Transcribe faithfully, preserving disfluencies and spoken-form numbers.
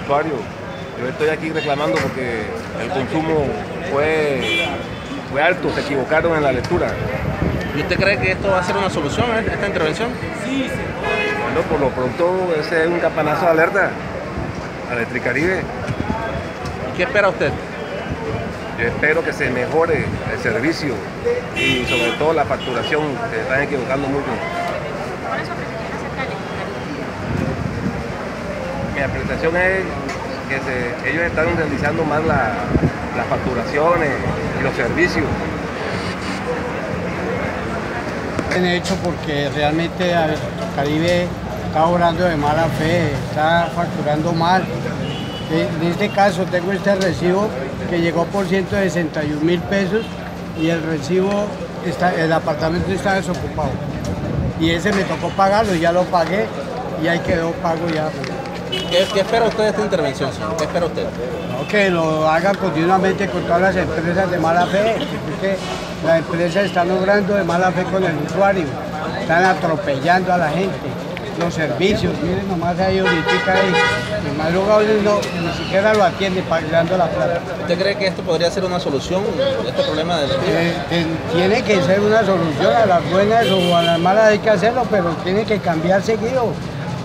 usuario. Yo estoy aquí reclamando porque el consumo fue, fue alto, se equivocaron en la lectura. ¿Y usted cree que esto va a ser una solución, eh, esta intervención? Sí, sí. Bueno, por lo pronto ese es un campanazo de alerta a Electricaribe. ¿Y qué espera usted? Yo espero que se mejore el servicio y sobre todo la facturación, que se están equivocando mucho. ¿Cuál es su apreciación acerca de Electricaribe? Mi apreciación es que se, ellos están realizando más la, las facturaciones y los servicios. Han hecho porque realmente Electricaribe está obrando de mala fe, está facturando mal. En este caso tengo este recibo que llegó por ciento sesenta y un mil pesos y el recibo, está, el apartamento está desocupado. Y ese me tocó pagarlo, ya lo pagué y ahí quedó pago ya. ¿Qué, qué espera usted de esta intervención, señor? ¿Qué espera usted? No, que lo hagan continuamente con todas las empresas de mala fe, porque las empresas están obrando de mala fe con el usuario, están atropellando a la gente. Los servicios, miren nomás ahí ahorita ahí, el madrugado no, ni siquiera lo atiende pagando la plata. ¿Usted cree que esto podría ser una solución, este problema de Eh, eh, tiene que ser una solución, a las buenas o a las malas hay que hacerlo, pero tiene que cambiar seguido.